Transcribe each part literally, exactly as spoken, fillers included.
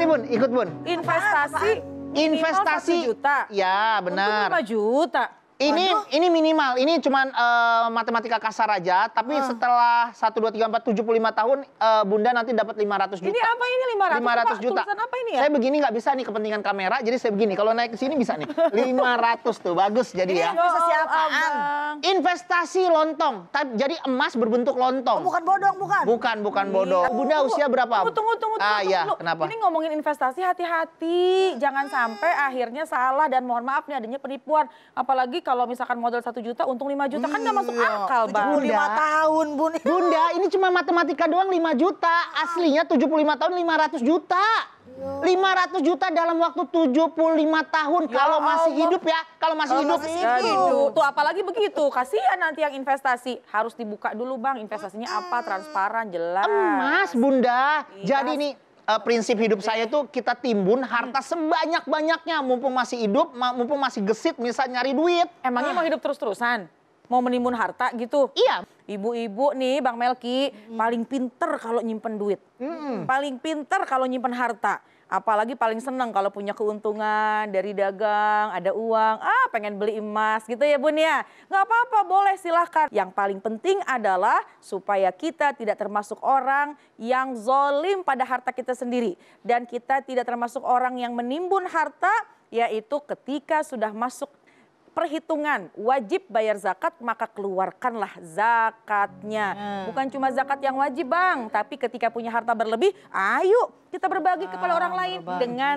Bun, ikut Bun. Investasi, Investasi satu juta. Ya, benar. Untung lima juta. Ini Aduh. ini minimal, ini cuman uh, matematika kasar aja, tapi uh. setelah satu, dua, tiga, empat, tujuh puluh lima tahun uh, Bunda nanti dapat lima ratus juta. Ini apa ini lima ratus? lima ratus juta. Tulisan apa ini ya? Saya begini nggak bisa nih kepentingan kamera, jadi saya begini. Kalau naik ke sini bisa nih. lima ratus tuh, bagus jadi ini ya. Investasi apaan? Investasi lontong. Jadi emas berbentuk lontong. Oh, bukan bodong, bukan? Bukan, bukan bodong. Bunda usia berapa? Tunggu, tunggu, tunggu. Ah, tunggu, ya, tunggu. kenapa? Ini ngomongin investasi hati-hati. Jangan sampai akhirnya salah dan mohon maaf nih adanya penipuan. Apalagi kalau misalkan modal satu juta, untung lima juta. Kan nggak masuk akal, Bang. tujuh puluh lima tahun, Bun. Bunda, ini cuma matematika doang lima juta. Aslinya tujuh puluh lima tahun lima ratus juta. lima ratus juta dalam waktu tujuh puluh lima tahun. Ya kalau masih Allah. hidup ya. Kalau masih Kalau hidup. masih Ya, hidup. Tuh apalagi begitu. Kasihan nanti yang investasi. Harus dibuka dulu, Bang. Investasinya apa? Transparan, jelas. Emas, Bunda. Iya. Jadi nih. Uh, prinsip hidup saya tuh kita timbun harta sebanyak-banyaknya. Mumpung masih hidup, mumpung masih gesit, misal nyari duit. Emangnya mau hidup terus-terusan? Mau menimbun harta gitu? Iya. Ibu-ibu nih Bang Melki hmm. paling pinter kalau nyimpen duit. Hmm. Paling pinter kalau nyimpen harta. Apalagi paling seneng kalau punya keuntungan dari dagang, ada uang. Ah pengen beli emas gitu ya Bun ya. Nggak apa-apa boleh silahkan. Yang paling penting adalah supaya kita tidak termasuk orang yang zolim pada harta kita sendiri. Dan kita tidak termasuk orang yang menimbun harta yaitu ketika sudah masuk perhitungan wajib bayar zakat maka keluarkanlah zakatnya. Hmm. Bukan cuma zakat yang wajib Bang, tapi ketika punya harta berlebih, ayo kita berbagi ah, kepada orang lain berbagi. Dengan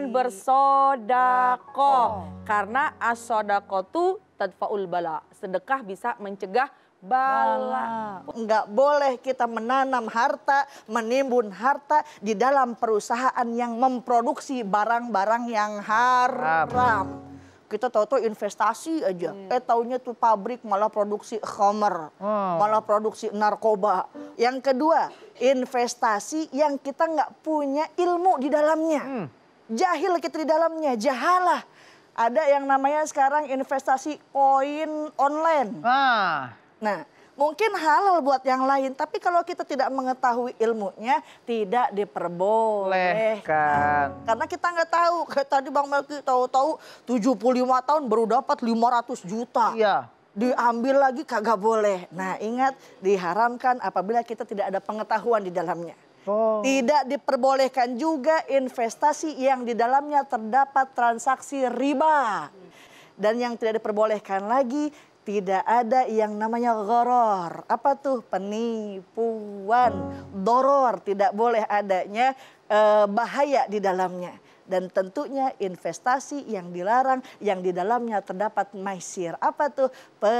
bersodakoh. Oh. Karena as-sodakotu tadfaul bala. Sedekah bisa mencegah bala. Enggak boleh kita menanam harta, menimbun harta di dalam perusahaan yang memproduksi barang-barang yang haram. Kita tahu-tahu investasi aja. Hmm. Eh taunya tuh pabrik malah produksi khamer, oh. malah produksi narkoba. Yang kedua, investasi yang kita nggak punya ilmu di dalamnya. Hmm. Jahil kita di dalamnya, jahalah. Ada yang namanya sekarang investasi koin online. Ah. Nah, mungkin halal buat yang lain, tapi kalau kita tidak mengetahui ilmunya, tidak diperbolehkan. Karena kita nggak tahu. Kayak tadi Bang Melki tahu-tahu tujuh puluh lima tahun baru dapat lima ratus juta. Iya. Diambil lagi kagak boleh. Nah, ingat diharamkan apabila kita tidak ada pengetahuan di dalamnya. Oh. Tidak diperbolehkan juga investasi yang di dalamnya terdapat transaksi riba. Dan yang tidak diperbolehkan lagi, tidak ada yang namanya gharor. Apa tuh? Penipuan. Doror. Tidak boleh adanya eh, bahaya di dalamnya. Dan tentunya investasi yang dilarang, yang di dalamnya terdapat maisir. Apa tuh?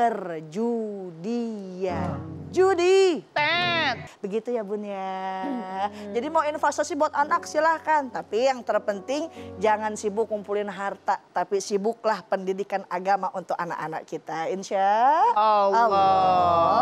Perjudian. Judi. Tet. Begitu ya Bun ya. Hmm. Jadi mau investasi buat anak silahkan. Tapi yang terpenting jangan sibuk kumpulin harta. Tapi sibuklah pendidikan agama untuk anak-anak kita. Insya Allah. Allah.